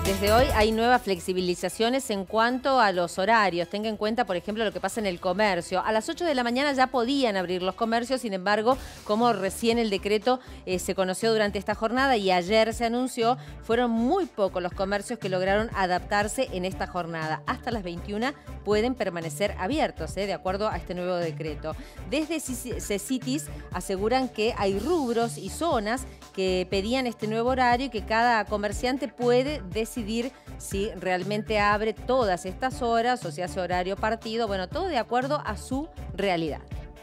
Desde hoy hay nuevas flexibilizaciones en cuanto a los horarios. Tenga en cuenta, por ejemplo, lo que pasa en el comercio. A las 8 de la mañana ya podían abrir los comercios, sin embargo, como recién el decreto se conoció durante esta jornada y ayer se anunció, fueron muy pocos los comercios que lograron adaptarse en esta jornada. Hasta las 21 pueden permanecer abiertos, de acuerdo a este nuevo decreto. Desde CECITIS aseguran que hay rubros y zonas que pedían este nuevo horario y que cada comerciante puede decidir si realmente abre todas estas horas o si hace horario partido, bueno, todo de acuerdo a su realidad.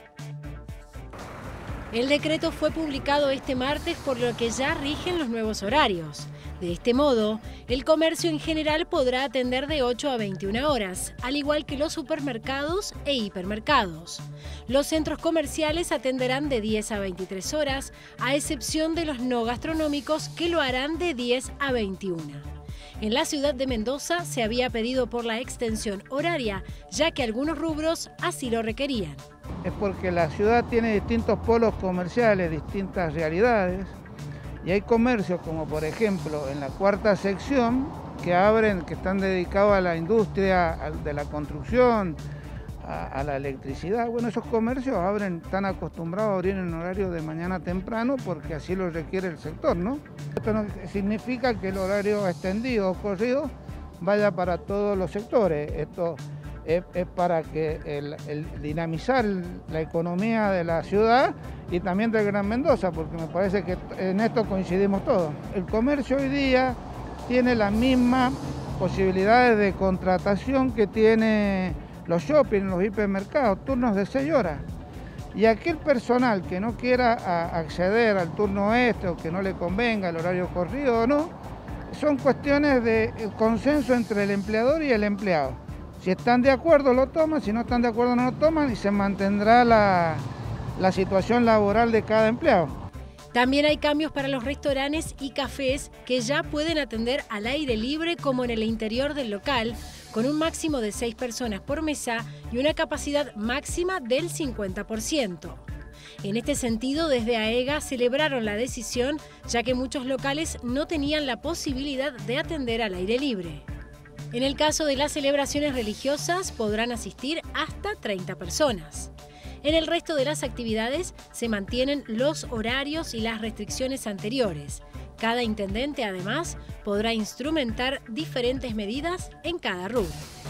El decreto fue publicado este martes, por lo que ya rigen los nuevos horarios. De este modo, el comercio en general podrá atender de 8 a 21 horas, al igual que los supermercados e hipermercados. Los centros comerciales atenderán de 10 a 23 horas, a excepción de los no gastronómicos, que lo harán de 10 a 21. En la ciudad de Mendoza se había pedido por la extensión horaria, ya que algunos rubros así lo requerían. Es porque la ciudad tiene distintos polos comerciales, distintas realidades, y hay comercios como por ejemplo en la cuarta sección que abren, que están dedicados a la industria de la construcción, a la electricidad. Bueno, esos comercios abren, están acostumbrados a abrir en horario de mañana temprano porque así lo requiere el sector, ¿no? Esto no significa que el horario extendido o corrido vaya para todos los sectores. Esto es para que el dinamizar la economía de la ciudad y también del Gran Mendoza, porque me parece que en esto coincidimos todos. El comercio hoy día tiene las mismas posibilidades de contratación que tiene los shopping, los hipermercados, turnos de 6 horas. Y aquel personal que no quiera acceder al turno este o que no le convenga el horario corrido o no, son cuestiones de consenso entre el empleador y el empleado. Si están de acuerdo lo toman, si no están de acuerdo no lo toman y se mantendrá la situación laboral de cada empleado. También hay cambios para los restaurantes y cafés que ya pueden atender al aire libre como en el interior del local, con un máximo de 6 personas por mesa y una capacidad máxima del 50%. En este sentido, desde AEGA celebraron la decisión, ya que muchos locales no tenían la posibilidad de atender al aire libre. En el caso de las celebraciones religiosas, podrán asistir hasta 30 personas. En el resto de las actividades se mantienen los horarios y las restricciones anteriores. Cada intendente, además, podrá instrumentar diferentes medidas en cada rubro.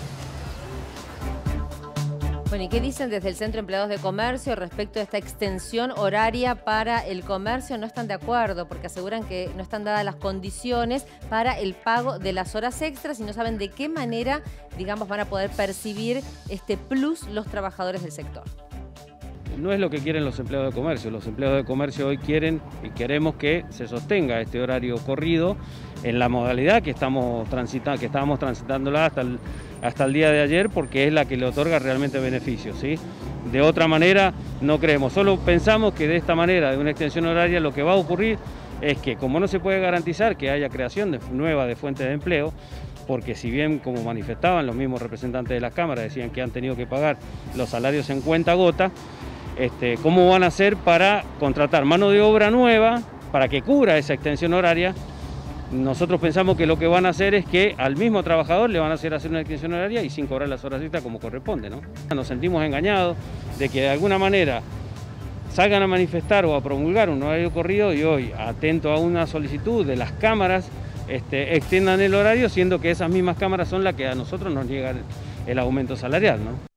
Bueno, ¿y qué dicen desde el Centro de Empleados de Comercio respecto a esta extensión horaria para el comercio? No están de acuerdo porque aseguran que no están dadas las condiciones para el pago de las horas extras y no saben de qué manera, digamos, van a poder percibir este plus los trabajadores del sector. No es lo que quieren los empleados de comercio. Los empleados de comercio hoy quieren y queremos que se sostenga este horario corrido en la modalidad que estábamos transitándola hasta el día de ayer, porque es la que le otorga realmente beneficios, ¿sí? De otra manera no creemos. Solo pensamos que de esta manera, de una extensión horaria, lo que va a ocurrir es que, como no se puede garantizar que haya creación nueva de fuentes de empleo, porque si bien, como manifestaban los mismos representantes de las cámaras, decían que han tenido que pagar los salarios en cuenta-gota, ¿cómo van a hacer para contratar mano de obra nueva para que cubra esa extensión horaria? Nosotros pensamos que lo que van a hacer es que al mismo trabajador le van a hacer una extensión horaria y sin cobrar las horas extras como corresponde, ¿no? Nos sentimos engañados de que de alguna manera salgan a manifestar o a promulgar un horario corrido y hoy, atento a una solicitud de las cámaras, extiendan el horario, siendo que esas mismas cámaras son las que a nosotros nos niegan el aumento salarial, ¿no?